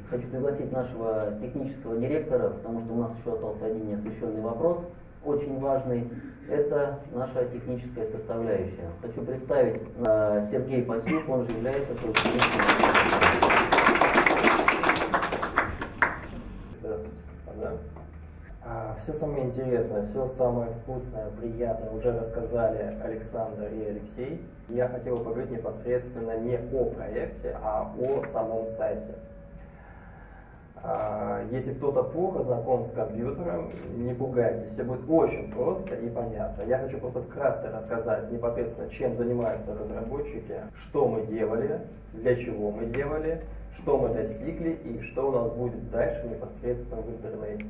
хочу пригласить нашего технического директора, потому что у нас еще остался один неосвещенный вопрос, очень важный. Это наша техническая составляющая. Хочу представить Сергей Пасюк, он же является соучредителем. Здравствуйте, господа. Все самое интересное, все самое вкусное, приятное уже рассказали Александр и Алексей. Я хотел бы поговорить непосредственно не о проекте, а о самом сайте. Если кто-то плохо знаком с компьютером, не пугайтесь, все будет очень просто и понятно. Я хочу просто вкратце рассказать непосредственно, чем занимаются разработчики, что мы делали, для чего мы делали, что мы достигли и что у нас будет дальше непосредственно в интернете.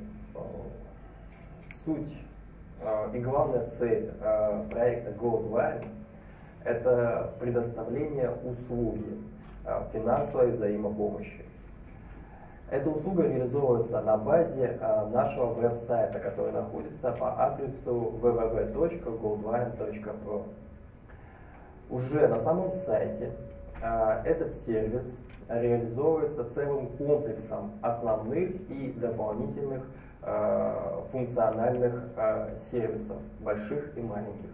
Суть и главная цель проекта Goldline – это предоставление услуги финансовой взаимопомощи. Эта услуга реализовывается на базе нашего веб-сайта, который находится по адресу www.goldline.pro. Уже на самом сайте этот сервис реализовывается целым комплексом основных и дополнительных функциональных сервисов, больших и маленьких.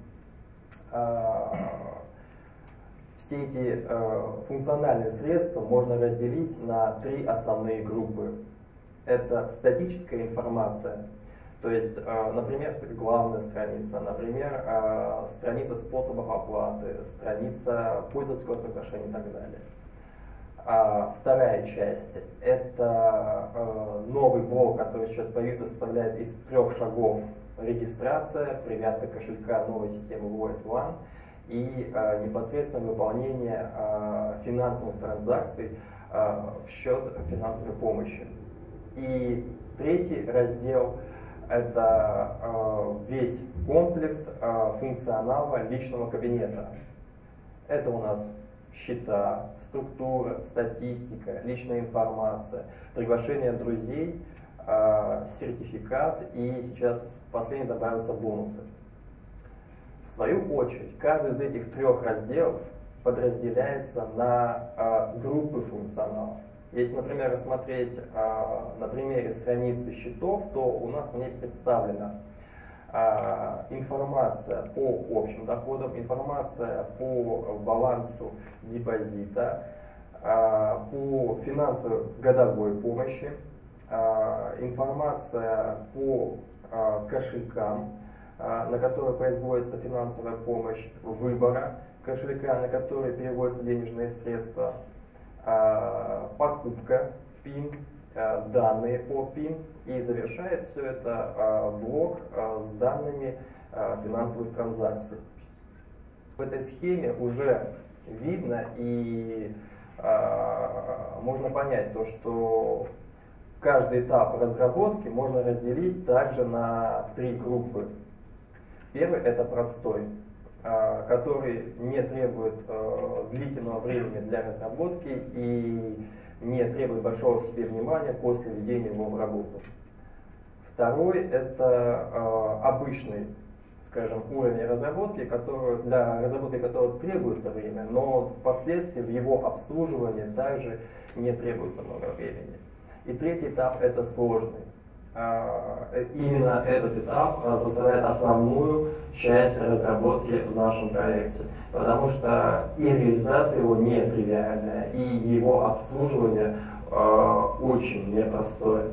Все эти функциональные средства можно разделить на три основные группы. Это статическая информация, то есть, например, главная страница, например, страница способов оплаты, страница пользовательского соглашения и так далее. Вторая часть – это новый блок, который сейчас появился, составляет из 3 шагов: регистрация, привязка кошелька новой системы Wallet One и непосредственно выполнение финансовых транзакций в счет финансовой помощи. И третий раздел – это весь комплекс функционала личного кабинета. Это у нас счета, структура, статистика, личная информация, приглашение друзей, сертификат и сейчас последний добавился бонусы. В свою очередь, каждый из этих 3 разделов подразделяется на группы функционалов. Если, например, рассмотреть на примере страницы счетов, то у нас в ней представлена информация по общим доходам, информация по балансу депозита, по финансовой годовой помощи, информация по кошелькам, на которые производится финансовая помощь, выбора кошелька, на который переводятся денежные средства, покупка, ПИН, данные по ПИН, и завершает все это блок с данными финансовых транзакций. В этой схеме уже видно и можно понять то, что каждый этап разработки можно разделить также на 3 группы. Первый – это простой, который не требует длительного времени для разработки и не требует большого себе внимания после введения его в работу. Второй – это обычный, скажем, уровень разработки, для разработки которого требуется время, но впоследствии в его обслуживании также не требуется много времени. И третий этап – это сложный. Именно этот этап составляет основную часть разработки в нашем проекте, потому что и реализация его не тривиальная, и его обслуживание очень непростое.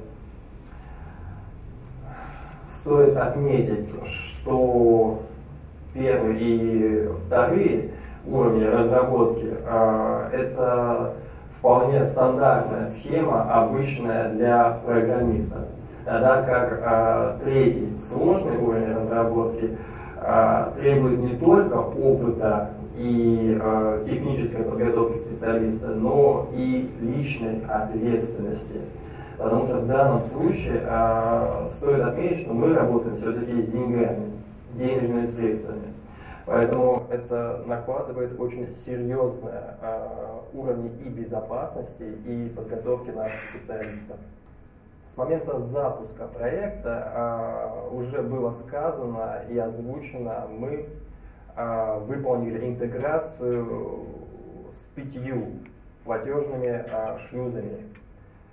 Стоит отметить, что первые и вторые уровни разработки это вполне стандартная схема, обычная для программиста. Тогда как третий, сложный уровень разработки требует не только опыта и технической подготовки специалиста, но и личной ответственности. Потому что в данном случае стоит отметить, что мы работаем все-таки с деньгами, денежными средствами. Поэтому это накладывает очень серьезные уровни и безопасности, и подготовки наших специалистов. С момента запуска проекта уже было сказано и озвучено, мы выполнили интеграцию с 5 платежными шлюзами.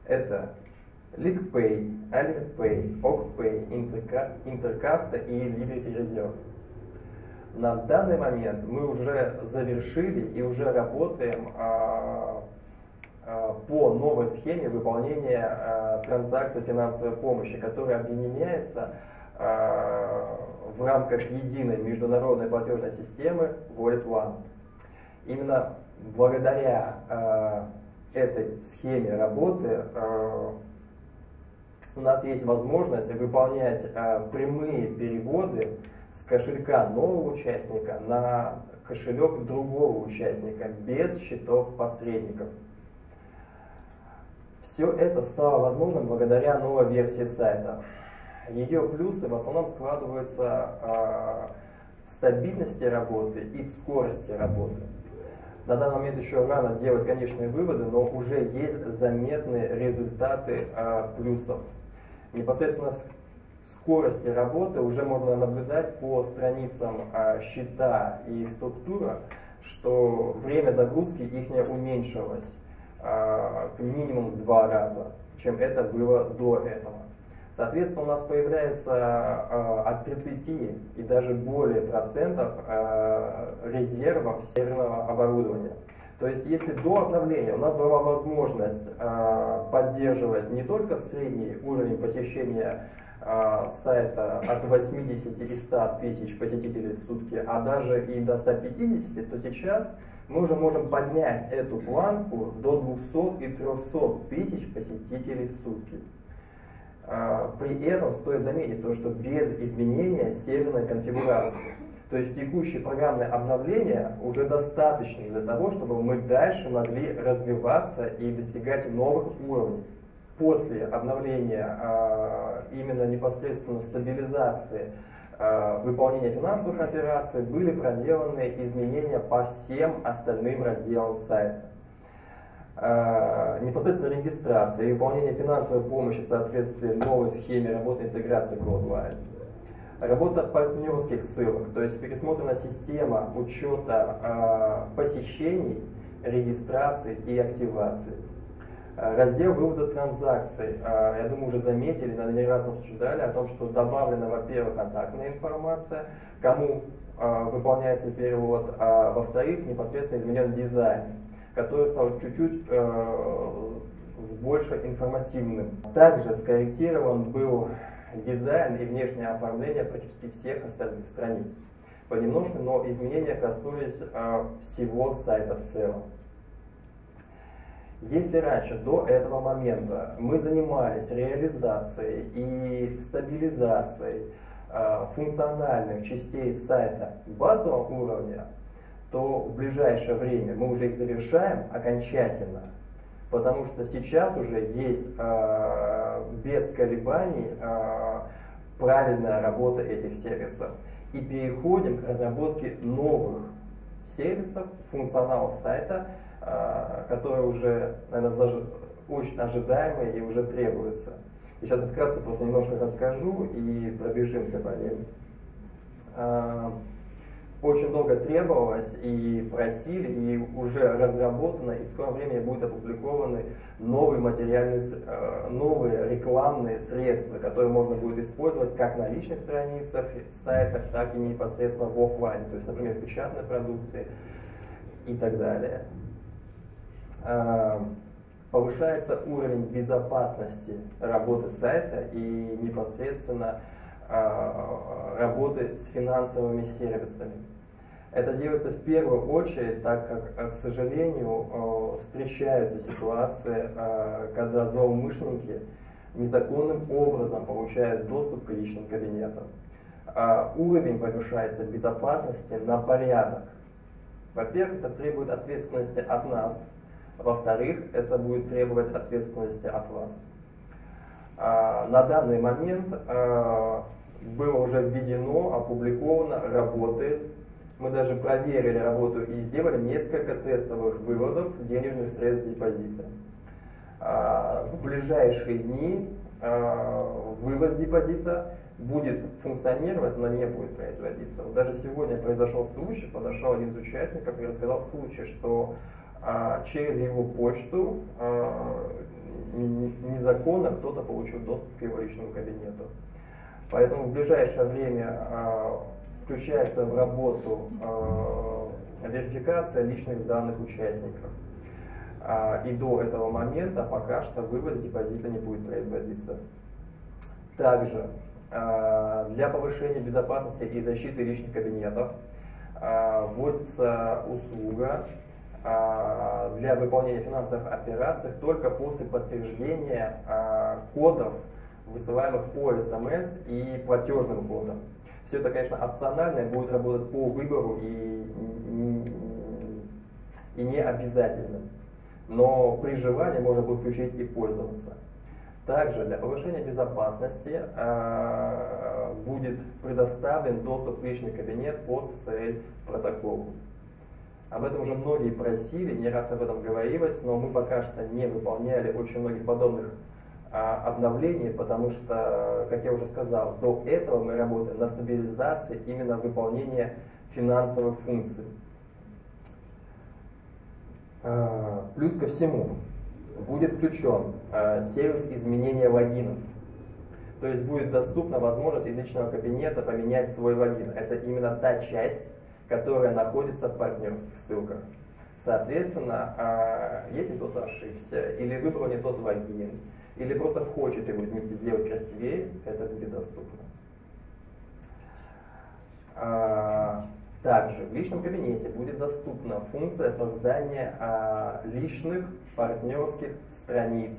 Это LeakPay, AlertPay, OkPay, Интеркасса и Liberty Reserve. На данный момент мы уже завершили и уже работаем по новой схеме выполнения транзакций финансовой помощи, которая объединяется в рамках единой международной платежной системы Wallet One. Именно благодаря этой схеме работы у нас есть возможность выполнять прямые переводы с кошелька нового участника на кошелек другого участника без счетов посредников. Все это стало возможным благодаря новой версии сайта. Ее плюсы в основном складываются в стабильности работы и в скорости работы. На данный момент еще рано делать конечные выводы, но уже есть заметные результаты плюсов. Непосредственно в скорости работы уже можно наблюдать по страницам счета и структура, что время загрузки их уменьшилось минимум в 2 раза, чем это было до этого. Соответственно, у нас появляется от 30 и даже более процентов резервов серверного оборудования. То есть, если до обновления у нас была возможность поддерживать не только средний уровень посещения сайта от 80 и 100 тысяч посетителей в сутки, а даже и до 150, то сейчас мы уже можем поднять эту планку до 200 и 300 тысяч посетителей в сутки. При этом стоит заметить то, что без изменения серверной конфигурации. То есть текущие программные обновления уже достаточны для того, чтобы мы дальше могли развиваться и достигать новых уровней. После обновления именно непосредственно стабилизации выполнения финансовых операций были проделаны изменения по всем остальным разделам сайта. Непосредственно регистрация и выполнение финансовой помощи в соответствии новой схеме работы интеграции GoldWire. Работа партнерских ссылок, то есть пересмотрена система учета посещений, регистрации и активации. Раздел вывода транзакций. Я думаю, уже заметили, наверное, не раз обсуждали о том, что добавлена, во-первых, контактная информация, кому выполняется перевод, а во-вторых, непосредственно изменен дизайн, который стал чуть-чуть больше информативным. Также скорректирован был дизайн и внешнее оформление практически всех остальных страниц. Понемножку, но изменения коснулись всего сайта в целом. Если раньше, до этого момента, мы занимались реализацией и стабилизацией функциональных частей сайта базового уровня, то в ближайшее время мы уже их завершаем окончательно, потому что сейчас уже есть без колебаний правильная работа этих сервисов. И переходим к разработке новых сервисов, функционалов сайта, которые уже, наверное, очень ожидаемые и уже требуются. И сейчас я вкратце просто немножко расскажу и пробежимся по ним. Очень долго требовалось и просили, и уже разработано, и в скором времени будут опубликованы новые новые рекламные средства, которые можно будет использовать как на личных страницах, сайтах, так и непосредственно в офлайне, то есть, например, в печатной продукции и так далее. Повышается уровень безопасности работы сайта и непосредственно работы с финансовыми сервисами. Это делается в первую очередь, так как, к сожалению, встречаются ситуации, когда злоумышленники незаконным образом получают доступ к личным кабинетам. Уровень повышается безопасности на порядок. Во-первых, это требует ответственности от нас. Во-вторых, это будет требовать ответственности от вас. На данный момент было уже введено, опубликовано, работает. Мы даже проверили работу и сделали несколько тестовых выводов денежных средств депозита. В ближайшие дни вывод депозита будет функционировать, но не будет производиться. Вот даже сегодня произошел случай, подошел один из участников и рассказал случай, что через его почту незаконно кто-то получил доступ к его личному кабинету. Поэтому в ближайшее время включается в работу верификация личных данных участников. И до этого момента пока что вывоз депозита не будет производиться. Также для повышения безопасности и защиты личных кабинетов вводится услуга для выполнения финансовых операций только после подтверждения кодов, высылаемых по СМС и платежным кодам. Все это, конечно, опционально, будет работать по выбору и не обязательно. Но при желании можно будет включить и пользоваться. Также для повышения безопасности будет предоставлен доступ в личный кабинет по SSL протоколу. Об этом уже многие просили, не раз об этом говорилось, но мы пока что не выполняли очень многих подобных обновлений, потому что, как я уже сказал, до этого мы работаем на стабилизации именно выполнения финансовых функций. Плюс ко всему будет включен сервис изменения логинов. То есть будет доступна возможность из личного кабинета поменять свой логин. Это именно та часть, которая находится в партнерских ссылках. Соответственно, если кто-то ошибся, или выбрал не тот логин, или просто хочет его изменить и сделать красивее, это будет доступно. Также в личном кабинете будет доступна функция создания личных партнерских страниц,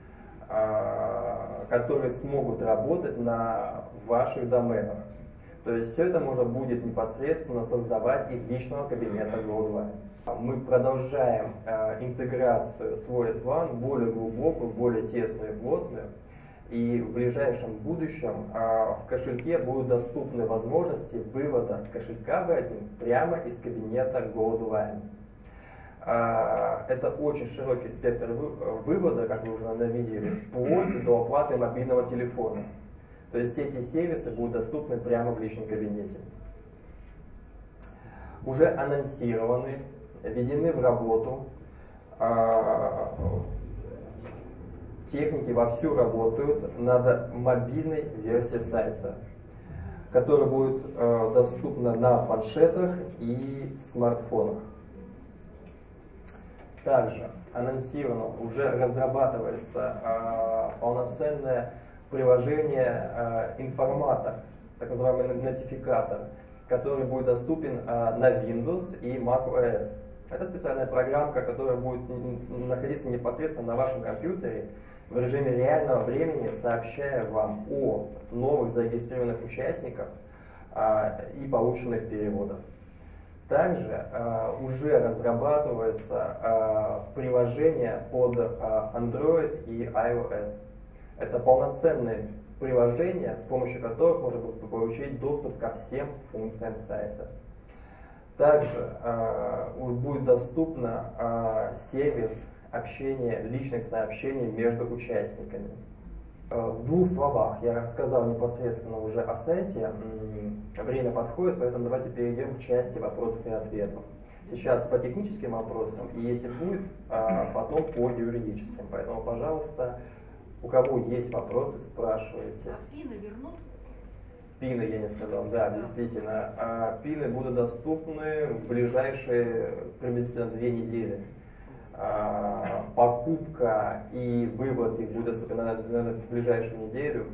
которые смогут работать на ваших доменах. То есть все это можно будет непосредственно создавать из личного кабинета Goldline. Мы продолжаем интеграцию с Wallet One более глубокую, более тесную и плотную. И в ближайшем будущем в кошельке будут доступны возможности вывода с кошелька V1 прямо из кабинета Goldline. Это очень широкий спектр вывода, как вы уже наверное видели, вплоть до оплаты мобильного телефона. То есть все эти сервисы будут доступны прямо в личном кабинете. Уже анонсированы, введены в работу, техники вовсю работают над мобильной версией сайта, которая будет доступна на планшетах и смартфонах. Также анонсировано, уже разрабатывается полноценное приложение информатор, так называемый нотификатор, который будет доступен на Windows и macOS. Это специальная программка, которая будет находиться непосредственно на вашем компьютере в режиме реального времени, сообщая вам о новых зарегистрированных участниках и полученных переводах. Также уже разрабатывается приложение под Android и iOS. Это полноценные приложения, с помощью которых можно будет получить доступ ко всем функциям сайта. Также будет доступна сервис общения, личных сообщений между участниками. В двух словах я рассказал непосредственно уже о сайте. Время подходит, поэтому давайте перейдем к части вопросов и ответов. Сейчас по техническим вопросам, и если будет, потом по юридическим. Поэтому, пожалуйста, у кого есть вопросы, спрашивайте. А пины вернут? Пины я не сказал, да, действительно. Пины будут доступны в ближайшие приблизительно 2 недели. Покупка и вывод их будет доступен в ближайшую неделю.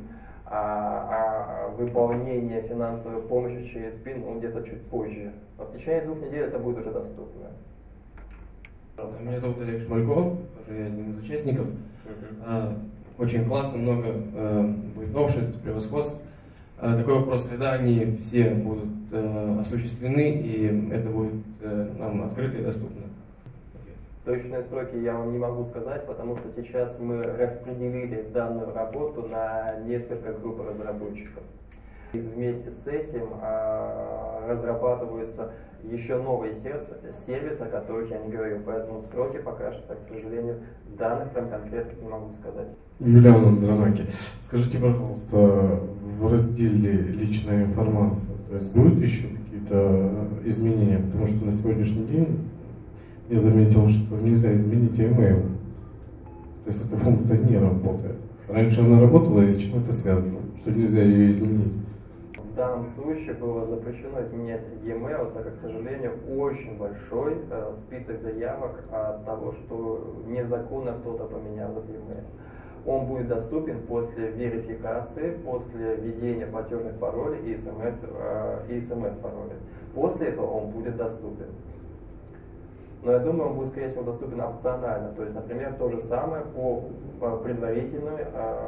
Выполнение финансовой помощи через ПИН где-то чуть позже. Но в течение 2 недель это будет уже доступно. Меня зовут Олег Шмальков, я один из участников. Очень классно, много будет новшеств, превосходств. Такой вопрос, когда они все будут осуществлены, и это будет нам открыто и доступно? Точные сроки я вам не могу сказать, потому что сейчас мы распределили данную работу на несколько групп разработчиков. И вместе с этим разрабатываются еще новые сервисы, о которых я не говорил, поэтому сроки пока что, к сожалению, данных прям конкретных не могу сказать. Юлиан Андронаки, скажите, пожалуйста, в разделе «Личная информация», то есть будут еще какие-то изменения? Потому что на сегодняшний день я заметил, что нельзя изменить email. То есть эта функция не работает. Раньше она работала, и с чем это связано? Что нельзя ее изменить? В данном случае было запрещено изменять e-mail, так как, к сожалению, очень большой список заявок от того, что незаконно кто-то поменял этот e-mail. Он будет доступен после верификации, после введения платежных паролей и смс-паролей. После этого он будет доступен. Но я думаю, он будет, скорее всего, доступен опционально. То есть, например, то же самое по предварительной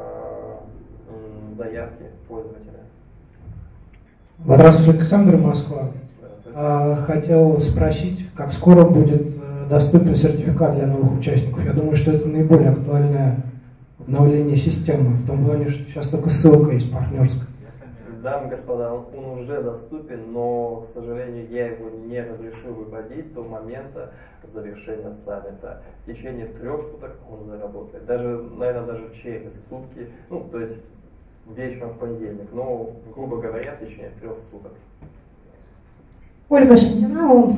заявке пользователя. Здравствуйте, Александр, Москва. Хотел спросить, как скоро будет доступен сертификат для новых участников? Я думаю, что это наиболее актуальное обновление системы, в том плане, что сейчас только ссылка есть партнерская. Дамы и господа, он уже доступен, но, к сожалению, я его не разрешил выводить до момента завершения саммита. В течение 3 суток он заработает. Даже, наверное, даже через сутки, ну, то есть вечером в понедельник, но, грубо говоря, в течение 3 суток. Ольга Шантина, Омск.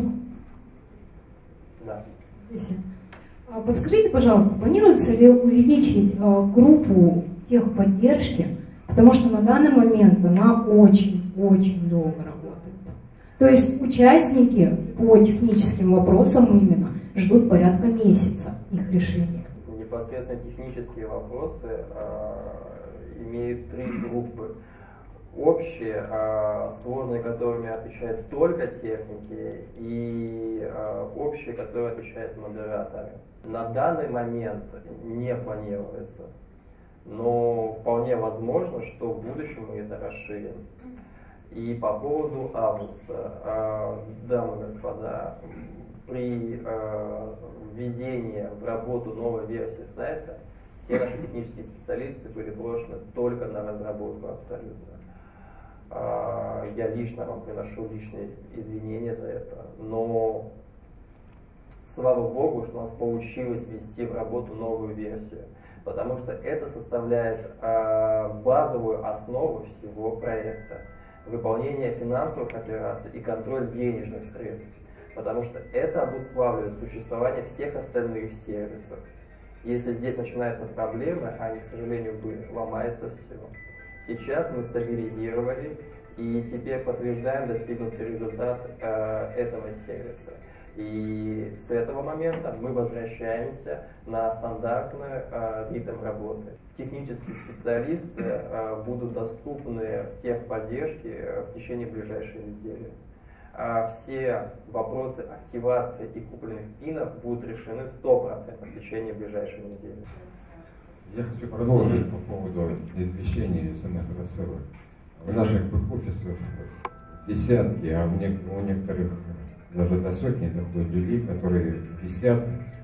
Да. Здесь. Подскажите, пожалуйста, планируется ли увеличить группу техподдержки, потому что на данный момент она очень долго работает. То есть участники по техническим вопросам именно ждут порядка месяца их решения. Непосредственно технические вопросы имеют 3 группы. Общие, сложные, которыми отвечают только техники, и общие, которые отвечают модераторы. На данный момент не планируется, но вполне возможно, что в будущем мы это расширим. И по поводу августа, дамы и господа, при введении в работу новой версии сайта все наши технические специалисты были брошены только на разработку абсолютно. Я лично вам приношу личные извинения за это, но слава богу, что у нас получилось ввести в работу новую версию, потому что это составляет базовую основу всего проекта. Выполнение финансовых операций и контроль денежных средств, потому что это обуславливает существование всех остальных сервисов. Если здесь начинаются проблемы, они, к сожалению, были, ломается все. Сейчас мы стабилизировали и теперь подтверждаем достигнутый результат этого сервиса. И с этого момента мы возвращаемся на стандартный ритм работы. Технические специалисты будут доступны в техподдержке в течение ближайшей недели. Все вопросы активации и купленных пинов будут решены 100% в течение ближайшей недели. Я хочу продолжить по поводу извещения смс-рассылок. В наших бэк-офисах десятки, а у некоторых даже до сотни доходят людей, которые висят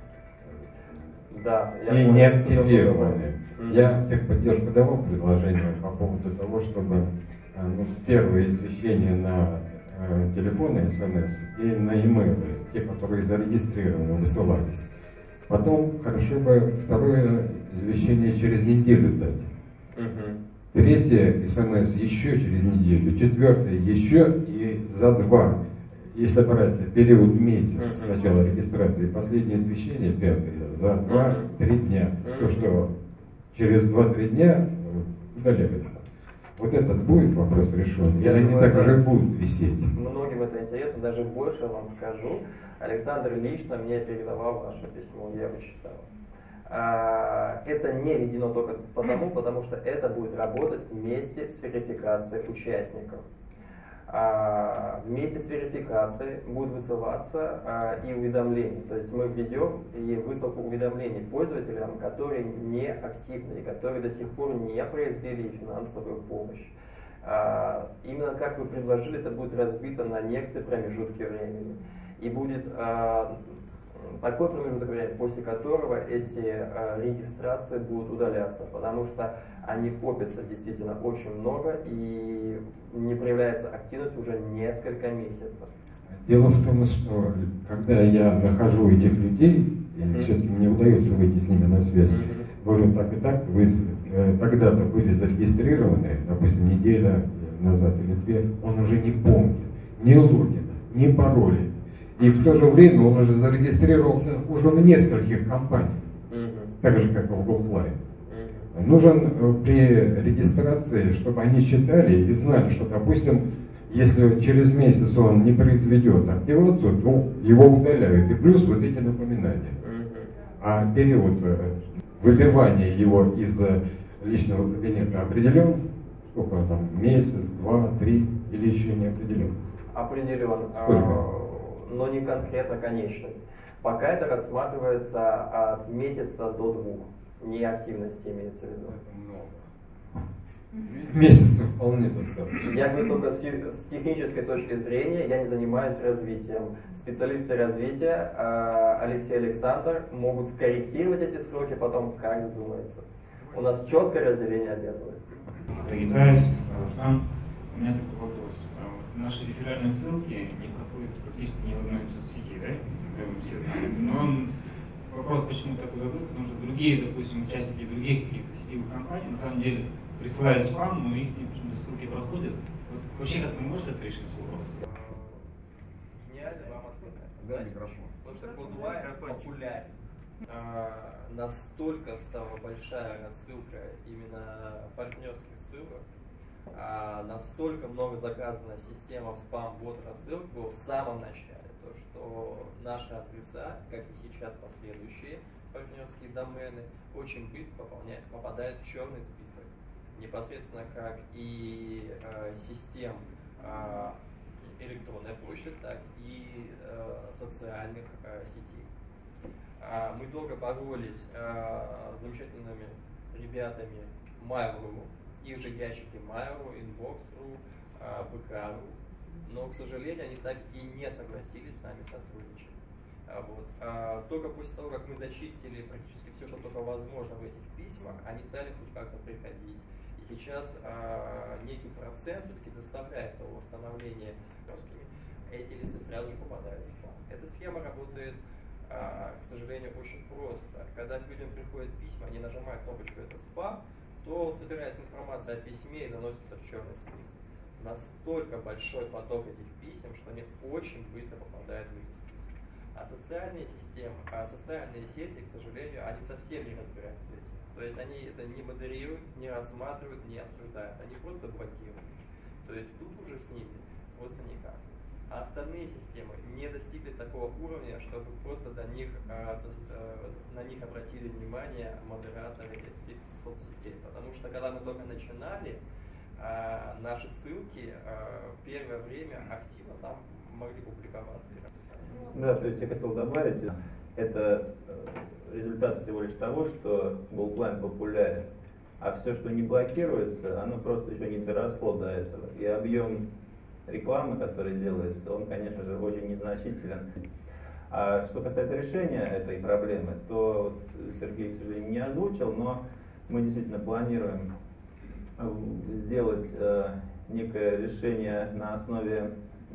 и не активированы. Я в техподдержку давал предложение по поводу того, чтобы первое извещение на телефоны смс и на e-mail, те, которые зарегистрированы, высылались. Потом хорошо бы второе извещение через неделю дать. Третье смс еще через неделю, четвертое еще и за 2. Если брать период месяц с начала регистрации, последнее извещение, 5, за 2-3 дня. То, что через 2-3 дня удаляется. Вот этот будет вопрос решен, или они так же будут висеть? Многим это интересно, даже больше вам скажу. Александр лично мне передавал ваше письмо, я его читал. Это не введено только потому что это будет работать вместе с верификацией участников. Вместе с верификацией будет высылаться и уведомления. То есть мы введем и высылку уведомлений пользователям, которые не активны и которые до сих пор не произвели финансовую помощь. Именно как вы предложили, это будет разбито на некоторые промежутки времени. И будет такой промежуток времени, после которого эти регистрации будут удаляться, потому что они копятся действительно очень много и не проявляется активность уже несколько месяцев. Дело в том, что когда я нахожу этих людей, и все-таки мне удается выйти с ними на связь, говорю так и так, вы тогда-то были зарегистрированы, допустим, неделя назад или 2, он уже не помнит ни логина, ни пароля. И в то же время он уже зарегистрировался уже в нескольких компаниях. так же, как и в Goldline. Нужен при регистрации, чтобы они читали и знали, что, допустим, если через месяц он не произведет активацию, то его удаляют, и плюс вот эти напоминания. А период выбивания его из личного кабинета определен? Сколько там, месяц, 2, 3 или еще не определен? Определен, но не конкретно конечный. Пока это рассматривается от месяца до 2, не активности имеется в виду. Месяца вполне достаточно. Я говорю только с технической точки зрения, я не занимаюсь развитием. Специалисты развития Алексей и Александр могут скорректировать эти сроки потом, как задумается. У нас четкое разделение обязанностей. Доедаюсь, сам. У меня такой вопрос. Наши реферальные ссылки не проходят практически ни в одной соцсети, да? Но вопрос, почему такой вопрос, потому что другие, допустим, участники других каких-то сетевых компаний, на самом деле, присылают спам, но их почему-то ссылки проходят. Вот, вообще как-то может это решить вопрос? Гениально вам ответить. Да, микрофон. Потому что Goldline популярен. Настолько стала большая рассылка именно партнерских ссылок, настолько много заказана система спам-бот рассылок было в самом начале, то что наши адреса, как и сейчас последующие партнерские домены, очень быстро попадают в черный список, непосредственно как и систем электронной почты, так и социальных сетей. Мы долго боролись с замечательными ребятами Mail.ru, их же ящики Mail.ru, Inbox.ru, БК.ру, но, к сожалению, они так и не согласились с нами сотрудничать. Только после того, как мы зачистили практически все, что только возможно в этих письмах, они стали хоть как-то приходить. И сейчас некий процент все-таки доставляется о восстановлении русскими. Эти листы сразу же попадают в спам. Эта схема работает, к сожалению, очень просто. Когда к людям приходят письма, они нажимают кнопочку «Это спам», то собирается информация о письме и заносится в черный список. Настолько большой поток этих писем, что они очень быстро попадают в эти списки. А социальные системы, социальные сети, к сожалению, они совсем не разбираются с этим. То есть они это не модерируют, не рассматривают, не обсуждают. Они просто блокируют. То есть тут уже с ними просто никак. А остальные системы не достигли такого уровня, чтобы просто на них обратили внимание модераторы этих соцсетей. Потому что когда мы только начинали, наши ссылки первое время активно там могли публиковаться. Да, то есть я хотел добавить, это результат всего лишь того, что Goldline популярен, а все, что не блокируется, оно просто еще не доросло до этого. И объем рекламы, который делается, он, конечно же, очень незначителен. А что касается решения этой проблемы, то Сергей, к сожалению, не озвучил, но мы действительно планируем сделать некое решение на основе,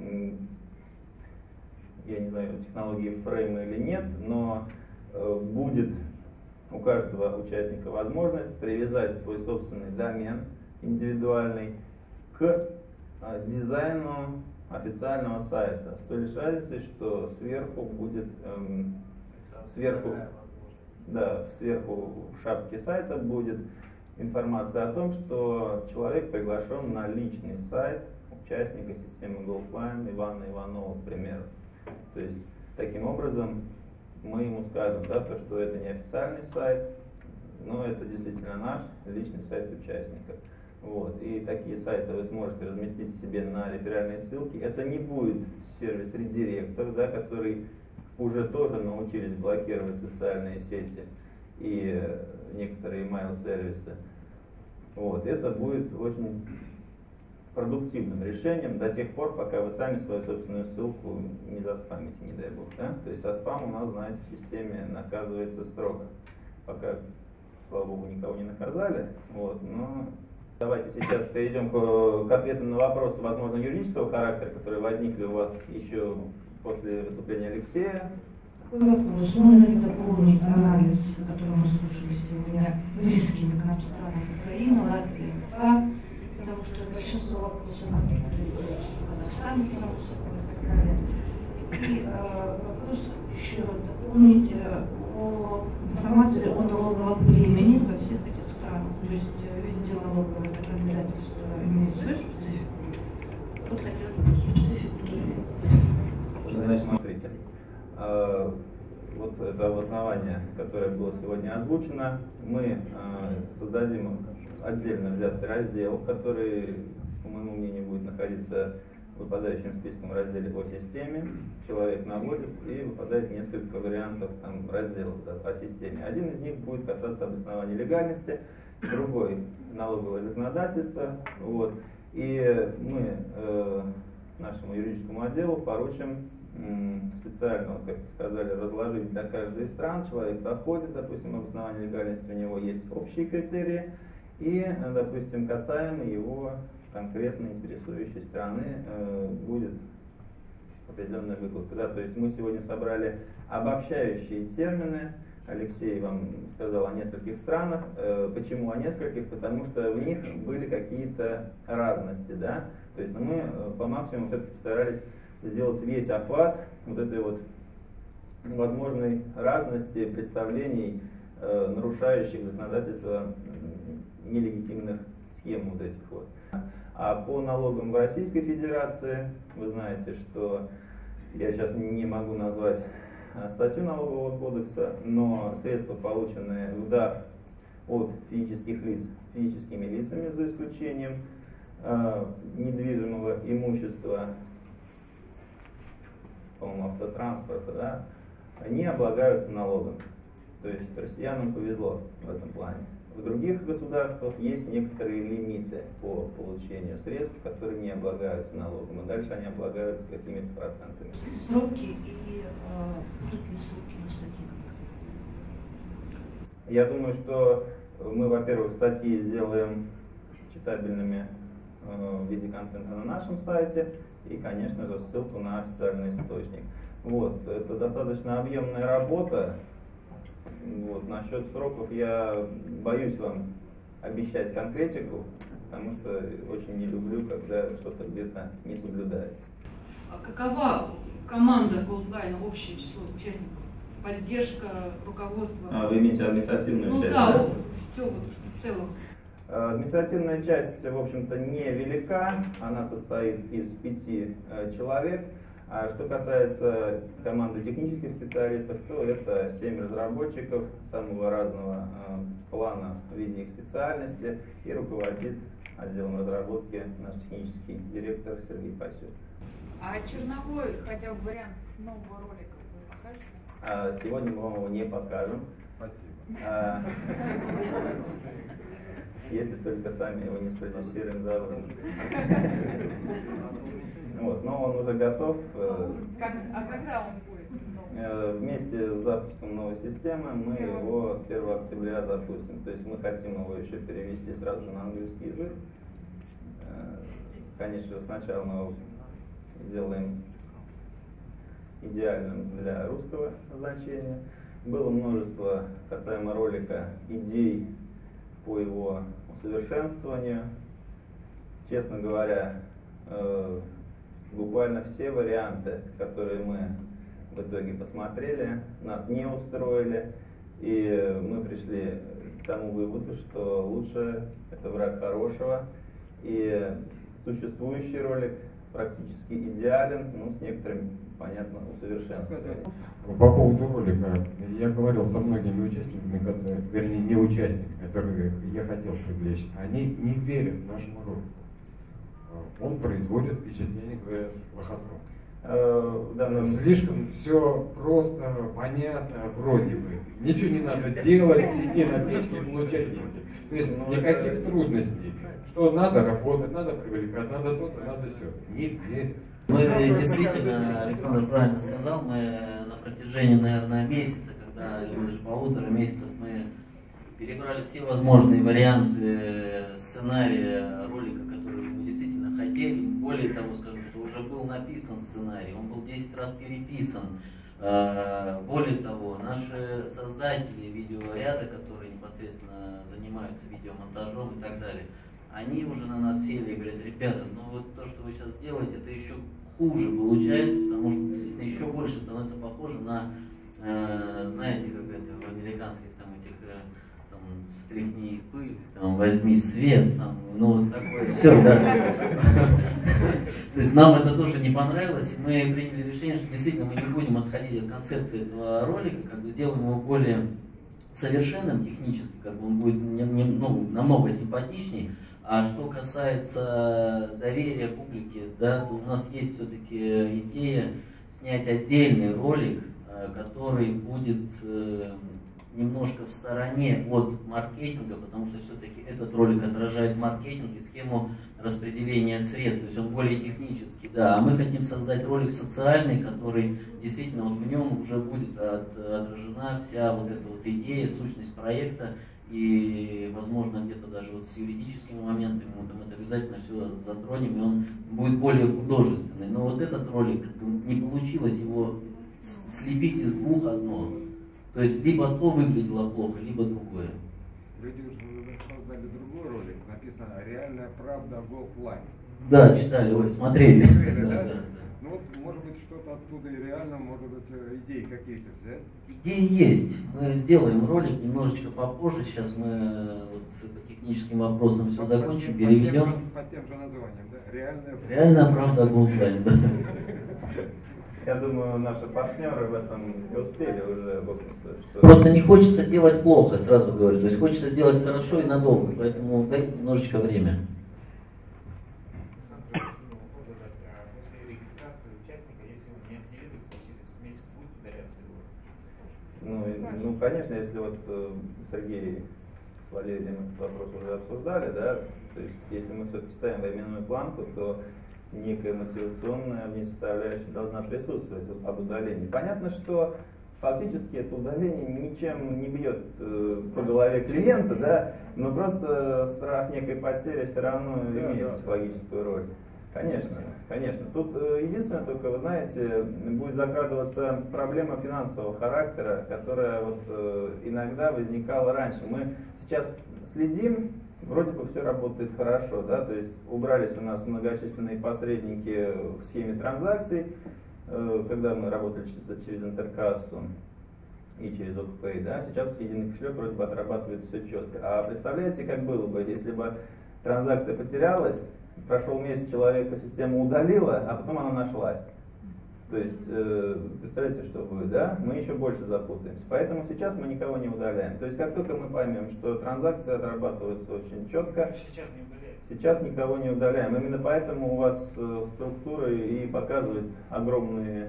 я не знаю, технологии фрейма или нет, но будет у каждого участника возможность привязать свой собственный домен индивидуальный к дизайну официального сайта, с той лишь разницей, что сверху будет сверху в шапке сайта будет информация о том, что человек приглашен на личный сайт участника системы Goldline Ивана Иванова, к примеру. То есть таким образом мы ему скажем, да, то, что это не официальный сайт, но это действительно наш личный сайт участника. Вот. И такие сайты вы сможете разместить себе на реферальные ссылки. Это не будет сервис редиректор, да, который уже тоже научились блокировать социальные сети и некоторые email-сервисы. Вот. Это будет очень продуктивным решением до тех пор, пока вы сами свою собственную ссылку не заспамите, не дай бог. Да? То есть за спам у нас, знаете, в системе наказывается строго. Пока, слава богу, никого не наказали. Вот. Но давайте сейчас перейдем к ответам на вопросы, возможно, юридического характера, которые возникли у вас еще после выступления Алексея. Такой вопрос. Можно ли дополнить анализ, который мы слушали сегодня, близкими к нам странам Украины, Латвии, Литва, потому что большинство вопросов Казахстана, и так далее. И вопрос еще дополнить о информации информации о налоговом времени во всех этих странах. То есть везде налоговое законодательство имеет свою специфику. Тут хотелось бы специфику тоже. Значит, смотрите. Вот это обоснование, которое было сегодня озвучено, мы создадим отдельно взятый раздел, который, по моему мнению, будет находиться в выпадающем списком разделе о системе. Человек наводит и выпадает несколько вариантов там, разделов о системе. Один из них будет касаться обоснования легальности, другой налоговое законодательство. Вот. И мы нашему юридическому отделу поручим специально, как вы сказали, разложить для каждой из стран. Человек заходит, допустим, обоснование легальности, у него есть общие критерии, и, допустим, касаемо его конкретно интересующей страны будет определенная выкладка. Да? То есть мы сегодня собрали обобщающие термины. Алексей вам сказал о нескольких странах. Почему о нескольких? Потому что в них были какие-то разности. Да? То есть мы по максимуму все-таки постарались сделать весь охват вот этой вот возможной разности представлений, нарушающих законодательство нелегитимных схем вот этих вот. А по налогам в Российской Федерации, вы знаете, что я сейчас не могу назвать статью налогового кодекса, но средства, полученные в дар от физических лиц физическими лицами, за исключением недвижимого имущества, по-моему, автотранспорта, да, они облагаются налогом. То есть россиянам повезло в этом плане. В других государствах есть некоторые лимиты по получению средств, которые не облагаются налогом, и дальше они облагаются какими-то процентами. Сроки и будут ли ссылки на статьи? Я думаю, что мы, во-первых, статьи сделаем читабельными в виде контента на нашем сайте и, конечно же, ссылку на официальный источник. Вот, это достаточно объемная работа. Вот, насчет сроков я боюсь вам обещать конкретику, потому что очень не люблю, когда что-то где-то не соблюдается. А какова команда Goldline, общее число участников? Поддержка, руководство? Вы имеете административную часть? Да, Да, все вот в целом. Административная часть, в общем-то, не велика, она состоит из 5 человек. А что касается команды технических специалистов, то это 7 разработчиков самого разного плана в виде их специальности, и руководит отделом разработки наш технический директор Сергей Пасюк. А черновой хотя бы вариант нового ролика вы покажете? Сегодня мы вам его не покажем. Спасибо. Если только сами его не спродюсируем завтра. Вот, но он уже готов. А когда он будет? Вместе с запуском новой системы мы его с 1 октября запустим. То есть мы хотим его еще перевести сразу же на английский язык. Конечно, сначала мы его сделаем идеальным для русского значения. Было множество касаемо ролика идей по его усовершенствованию. Честно говоря, буквально все варианты, которые мы в итоге посмотрели, нас не устроили, и мы пришли к тому выводу, что лучше это враг хорошего, и существующий ролик практически идеален, но с некоторым, понятно, усовершенствованием. По поводу ролика, я говорил со многими участниками, которые, вернее, не участниками, которых я хотел привлечь, они не верят нашему ролику. Он производит впечатление, говорят, лохотрон. Слишком все просто, понятно, вроде бы. Ничего не надо делать, сиди на печке и получать деньги. То есть никаких трудностей. Что надо работать, надо привлекать, надо то-то, надо все. Не верят. Мы действительно, Александр правильно сказал, мы на протяжении, наверное, месяца, или уже 1,5 месяца, мы перебрали все возможные варианты сценария ролика, который мы действительно хотели. Более того, скажу, что уже был написан сценарий, он был 10 раз переписан. Более того, наши создатели видеоряда, которые непосредственно занимаются видеомонтажом и так далее, они уже на нас сели и говорят: ребята, ну вот то, что вы сейчас делаете, это еще хуже получается, потому что действительно еще больше становится похоже на, знаете, как это в американских там стряхни пыль, там, возьми свет, там, ну вот такое все, да. То есть нам это тоже не понравилось, мы приняли решение, что действительно мы не будем отходить от концепции этого ролика, как бы сделаем его более совершенным технически, как бы он будет намного симпатичнее. А что касается доверия публики, да, то у нас есть все-таки идея снять отдельный ролик, который будет немножко в стороне от маркетинга, потому что все-таки этот ролик отражает маркетинг и схему распределения средств, то есть он более технический, да, а мы хотим создать ролик социальный, который действительно вот в нем уже будет отражена вся вот эта вот идея, сущность проекта, и, возможно, где-то даже вот с юридическими моментами мы там это обязательно все затронем, и он будет более художественный. Но вот этот ролик, не получилось его слепить из двух одно. То есть либо то выглядело плохо, либо другое. Люди уже создали другой ролик, написано «Реальная правда Голфлайн». Да, читали, ой, смотрели. Да? Ну вот, может быть, что-то оттуда и реально, может быть, идеи какие-то взять? Идеи есть. Мы сделаем ролик немножечко попозже. Сейчас мы вот по техническим вопросам все закончим, переведем. По тем же названиям, да? Реальная правда Голфлайн, да. Я думаю, наши партнеры в этом и успели уже. Что... Просто не хочется делать плохо, сразу говорю. То есть хочется сделать хорошо и надолго, поэтому дайте немножечко время. Ну, конечно, если вот Сергей с Валерием этот вопрос уже обсуждали, да, то есть если мы все-таки ставим временную планку, то некая мотивационная составляющая должна присутствовать об удалении. Понятно, что фактически это удаление ничем не бьет по голове клиента, да, но просто страх некой потери все равно имеет психологическую роль. Конечно, конечно. Тут единственное только, вы знаете, будет закрадываться проблема финансового характера, которая вот иногда возникала раньше. Мы сейчас следим, вроде бы все работает хорошо, да, то есть убрались у нас многочисленные посредники в схеме транзакций, когда мы работали через интеркассу и через OKPay, да, сейчас единый кошелек вроде бы отрабатывает все четко. А представляете, как было бы, если бы транзакция потерялась, прошел месяц, человека система удалила, а потом она нашлась. То есть, представляете, что будет, да? Мы еще больше запутаемся. Поэтому сейчас мы никого не удаляем. То есть, как только мы поймем, что транзакции отрабатываются очень четко, сейчас никого не удаляем. Именно поэтому у вас структура и показывает огромное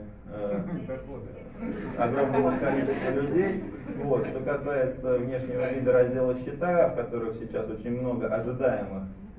количество людей. Вот. Что касается внешнего вида раздела счета, в которых сейчас очень много ожидаемых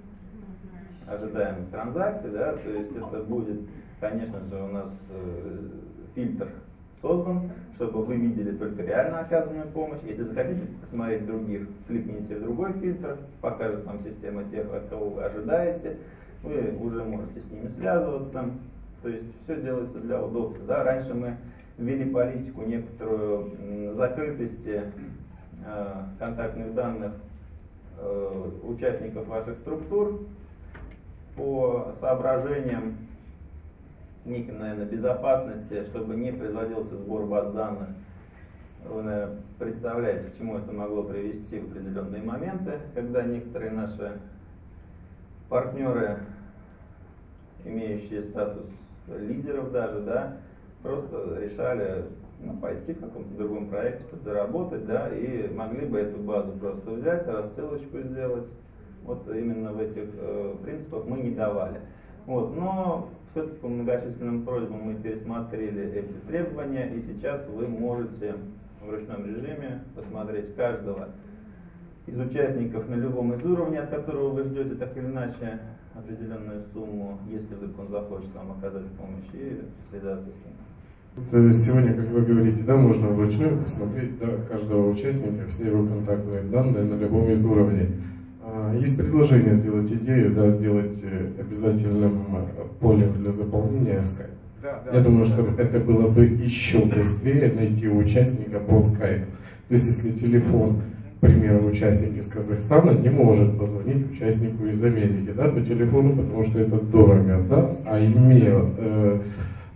транзакций, да, то есть это будет, конечно же, у нас фильтр создан, чтобы вы видели только реально оказанную помощь. Если захотите посмотреть других, кликните в другой фильтр, покажет вам система тех, от кого вы ожидаете, вы уже можете с ними связываться. То есть все делается для удобства. Да. Раньше мы ввели политику некоторую закрытости контактных данных участников ваших структур, по соображениям некой, наверное, безопасности, чтобы не производился сбор баз данных. Вы, наверное, представляете, к чему это могло привести в определенные моменты, когда некоторые наши партнеры, имеющие статус лидеров даже, да, просто решали пойти в каком-то другом проекте, подзаработать, да, и могли бы эту базу просто взять, рассылочку сделать. Вот именно в этих принципах мы не давали. Вот, но все-таки по многочисленным просьбам мы пересмотрели эти требования, и сейчас вы можете в ручном режиме посмотреть каждого из участников на любом из уровней, от которого вы ждете так или иначе определенную сумму, если вдруг он захочет вам оказать помощь, и связаться с ним. Сегодня, как вы говорите, да, можно вручную посмотреть, да, каждого участника, все его контактные данные на любом из уровней. Есть предложение сделать идею, да, сделать обязательным полем для заполнения Skype. Я думаю, что это было бы еще быстрее найти участника по Skype. То есть, если телефон, к примеру, участник из Казахстана не может позвонить участнику из Америки, да, по телефону, потому что это дорого, да, а имея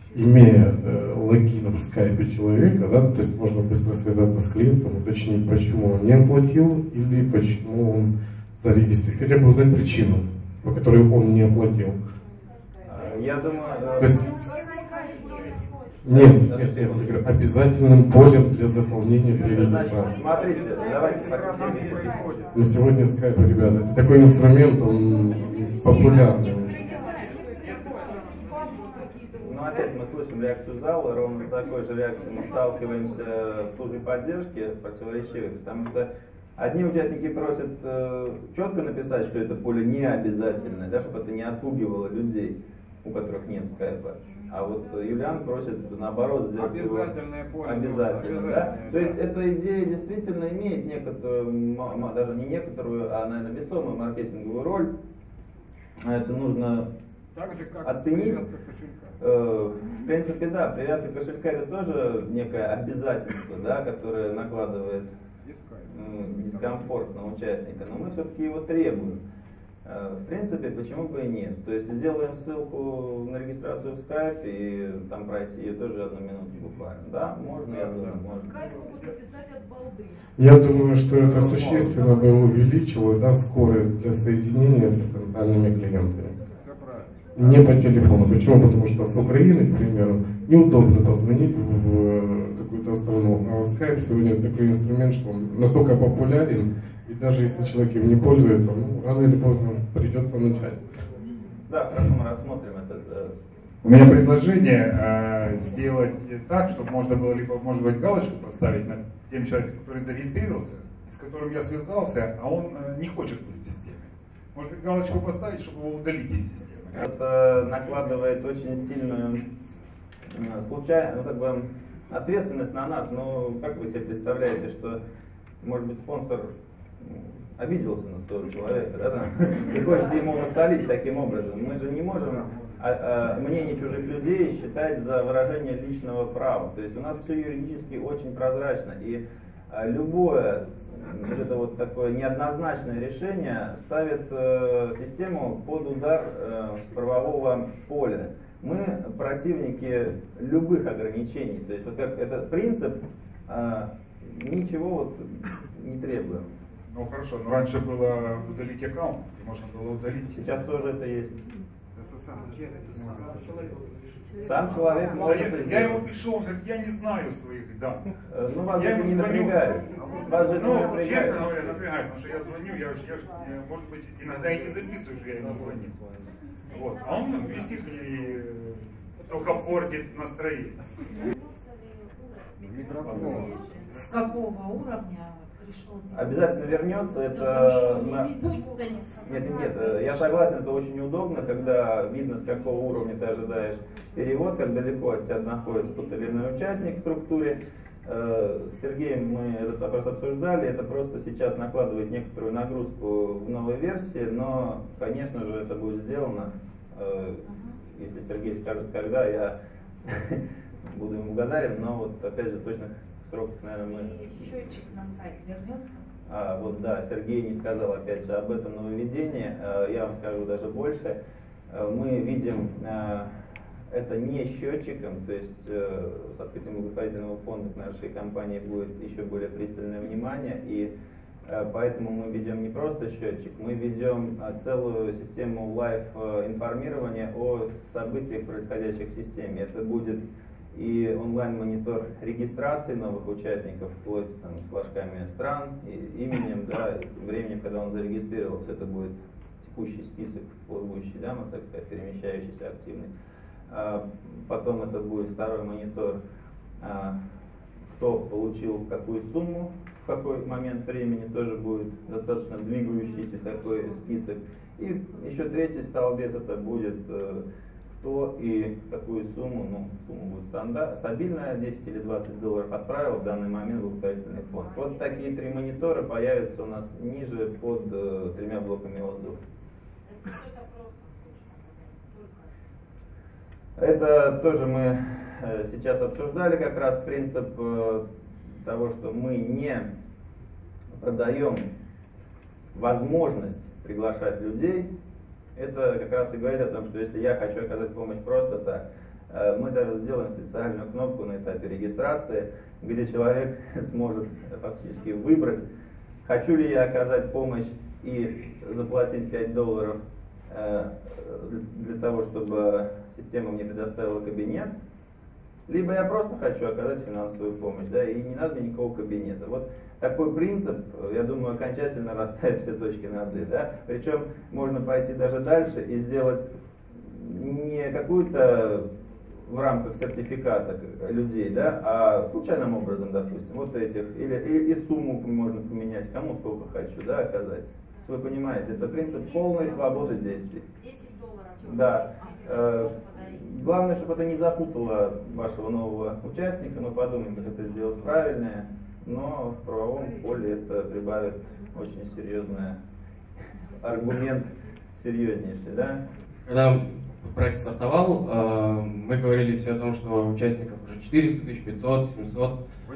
имея логин в скайпе человека, да, то есть можно быстро связаться с клиентом, уточнить, почему он не оплатил или почему он зарегистрировал, хотя бы узнать причину, по которой он не оплатил. Я думаю... То есть, нет, обязательным полем для заполнения при регистрации. Смотрите, давайте но сегодня скайп, ребята, это такой инструмент, он популярный. Ну, опять мы слышим реакцию зала, ровно с такой же реакцией мы сталкиваемся в службе поддержки противоречивых, потому что одни участники просят четко написать, что это поле не обязательное, да, чтобы это не отпугивало людей, у которых нет скайпа. А вот Юлиан просит, наоборот, сделать обязательное его поле. обязательно. Да? То есть эта идея действительно имеет некоторую, даже не некоторую, а, наверное, весомую маркетинговую роль. Это нужно так же, как оценить. привязка кошелька. В принципе, да, привязка кошелька это тоже некое обязательство, да, которое накладывает дискомфорт на участника, но мы все-таки его требуем. В принципе, почему бы и нет. То есть сделаем ссылку на регистрацию в Skype и там пройти ее тоже 1 минуту буквально. Да, можно, я думаю, можно. Я думаю, что это существенно бы увеличило, да, скорость для соединения с потенциальными клиентами. Не по телефону. Почему? Потому что с Украины, к примеру, неудобно позвонить в какую-то страну. А Skype сегодня такой инструмент, что он настолько популярен, и даже если человек им не пользуется, ну, рано или поздно придется начать. Да, хорошо, мы рассмотрим это. У меня предложение сделать так, чтобы можно было либо, может быть, галочку поставить над тем человеком, который зарегистрировался, с которым я связался, а он не хочет быть в системе. Может быть, галочку поставить, чтобы его удалить из системы. Это накладывает очень сильную ответственность на нас. Но как вы себе представляете, что, может быть, спонсор обиделся на своего человека, да, и хочет ему насолить таким образом. Мы же не можем мнение чужих людей считать за выражение личного права. То есть у нас все юридически очень прозрачно, и любое вот это вот такое неоднозначное решение ставит систему под удар правового поля. Мы противники любых ограничений, то есть вот как этот принцип ничего вот не требуем. Ну хорошо, но раньше было удалить аккаунт, можно было удалить. Сейчас тоже это есть. Это сам человек может это я ему пишу, он говорит, я не знаю своих данных. Ну вас это не напрягает. Вас же ну, честно говоря, напрягает, потому что я звоню, я может быть, иногда и не записываю, что я ему звоню. Вот. А он там висит и только портит настроение. С какого уровня пришел? Обязательно вернется. Это нет, я согласен, это очень удобно, когда видно, с какого уровня ты ожидаешь перевод, как далеко от тебя находится тот или иной участник в структуре. С Сергеем мы этот вопрос обсуждали, это просто сейчас накладывает некоторую нагрузку в новой версии, но, конечно же, это будет сделано. Если Сергей скажет, когда, я буду ему благодарен, но вот опять же точных сроков, наверное, мы... Счетчик на сайт вернется? Вот да, Сергей не сказал опять же об этом нововведении, я вам скажу даже больше. Мы видим это не счетчиком, то есть с открытием благотворительного фонда к нашей компании будет еще более пристальное внимание, и поэтому мы ведем не просто счетчик, мы ведем целую систему лайв-информирования о событиях, происходящих в системе. Это будет и онлайн-монитор регистрации новых участников, вплоть с флажками стран, и именем, да, временем, когда он зарегистрировался. Это будет текущий список, плывущий, да, можно так сказать, перемещающийся, активный. Потом это будет второй монитор, кто получил какую сумму, в какой момент времени, тоже будет достаточно двигающийся такой список. И еще третий столбец, это будет кто и какую сумму, ну, сумма будет стабильная, 10 или 20 долларов отправил в данный момент в благотворительный фонд. Вот такие 3 монитора появятся у нас ниже под 3 блоками отзывов. Это тоже мы сейчас обсуждали, как раз принцип того, что мы не продаем возможность приглашать людей. Это как раз и говорит о том, что если я хочу оказать помощь просто так, Мы даже сделаем специальную кнопку на этапе регистрации, где человек сможет фактически выбрать, хочу ли я оказать помощь и заплатить $5 для того, чтобы система мне предоставила кабинет, либо я просто хочу оказать финансовую помощь, да, и не надо мне никакого кабинета. Вот такой принцип, я думаю, окончательно расставит все точки над «и». Да? Причем можно пойти даже дальше и сделать не какую-то в рамках сертификата людей, да, а случайным образом, допустим, вот этих, или и сумму можно поменять, кому сколько хочу, да, оказать. Вы понимаете, это принцип полной свободы действий. $10. Да. Главное, чтобы это не запутало вашего нового участника. Мы подумаем, как это сделать правильно, но в правовом поле это прибавит очень серьезный аргумент, серьезнейший, да? Когда проект стартовал, мы говорили все о том, что участников уже 400 тысяч, 500, 700,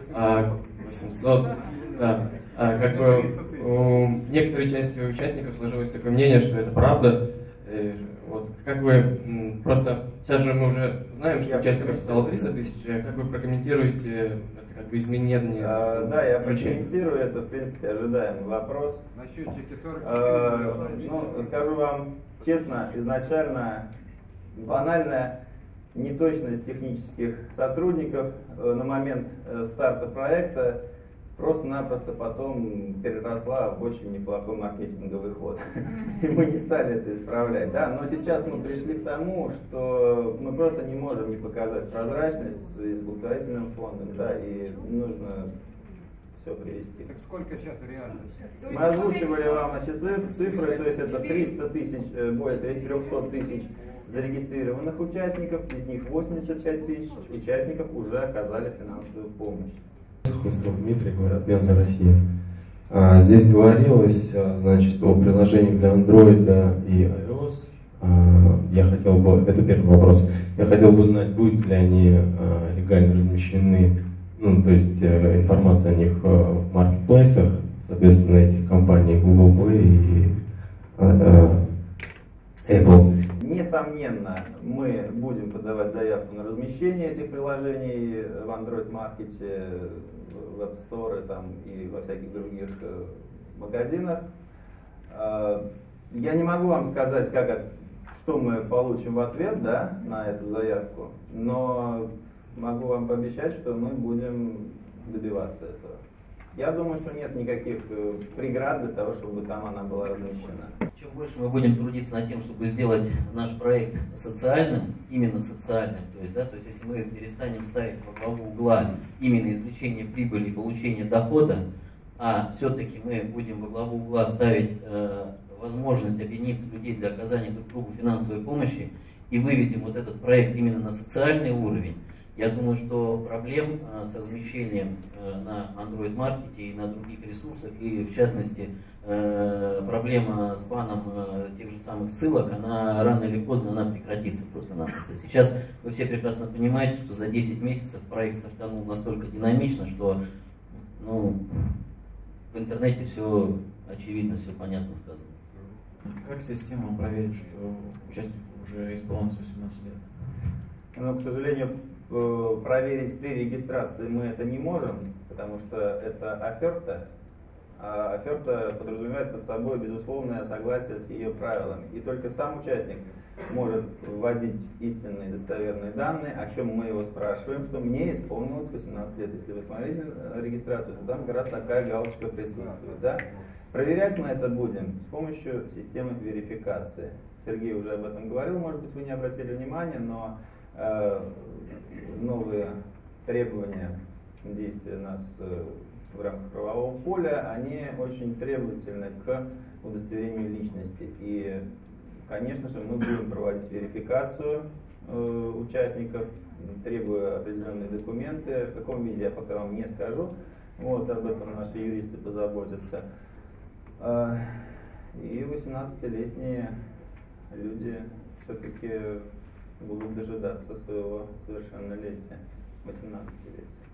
800. Да. Как бы у некоторой части участников сложилось такое мнение, что это правда. Вот, как вы, просто сейчас же мы уже знаем, что участников стало 300 тысяч, как вы прокомментируете это, как бы изменение? Да, я прокомментирую, это в принципе ожидаемый вопрос. На счетчике 44. Ну, скажу вам честно, изначально банальная неточность технических сотрудников на момент старта проекта просто-напросто потом переросла в очень неплохой маркетинговый ход. И мы не стали это исправлять. Да? Но сейчас мы пришли к тому, что мы просто не можем не показать прозрачность с благотворительным фондом, да, и нужно все привести. Так сколько сейчас реально? Мы озвучивали вам цифры, то есть это 300 тысяч, более 300 тысяч зарегистрированных участников, из них 85 тысяч участников уже оказали финансовую помощь. Дмитрий, говорят, Бенза Россия. Здесь говорилось, значит, о приложениях для Android и iOS. Я хотел бы, это первый вопрос, я хотел бы узнать, будут ли они легально размещены, ну, то есть информация о них в маркетплейсах, соответственно, этих компаний Google Play и Apple. Несомненно, мы будем подавать заявку на размещение этих приложений в Android-маркете, в App Store там, и во всяких других магазинах. Я не могу вам сказать, что мы получим в ответ, да, на эту заявку, но могу вам пообещать, что мы будем добиваться этого. Я думаю, что нет никаких преград для того, чтобы там она была размещена. Чем больше мы будем трудиться над тем, чтобы сделать наш проект социальным, именно социальным, то есть если мы перестанем ставить во главу угла именно извлечение прибыли и получение дохода, а все-таки мы будем во главу угла ставить возможность объединиться людей для оказания друг другу финансовой помощи и выведем вот этот проект именно на социальный уровень, я думаю, что проблем с размещением на Android-маркете и на других ресурсах, и в частности проблема с баном тех же самых ссылок, она рано или поздно она прекратится просто-напросто. Сейчас вы все прекрасно понимаете, что за 10 месяцев проект стартанул настолько динамично, что в интернете все очевидно, все понятно сказано. Как система проверит, что участнику уже исполнилось 18 лет? Но, к сожалению, проверить при регистрации мы это не можем, потому что это оферта, а оферта подразумевает под собой безусловное согласие с ее правилами. И только сам участник может вводить истинные достоверные данные, о чем мы его спрашиваем, что мне исполнилось 18 лет. Если вы смотрите на регистрацию, то там как раз такая галочка присутствует. Да? Проверять мы это будем с помощью системы верификации. Сергей уже об этом говорил, может быть, вы не обратили внимания, но новые требования действия нас в рамках правового поля, они очень требовательны к удостоверению личности. И, конечно же, мы будем проводить верификацию участников, требуя определенные документы. В каком виде я пока вам не скажу. Вот, об этом наши юристы позаботятся. И 18-летние люди все-таки будут дожидаться своего совершеннолетия, 18-летия.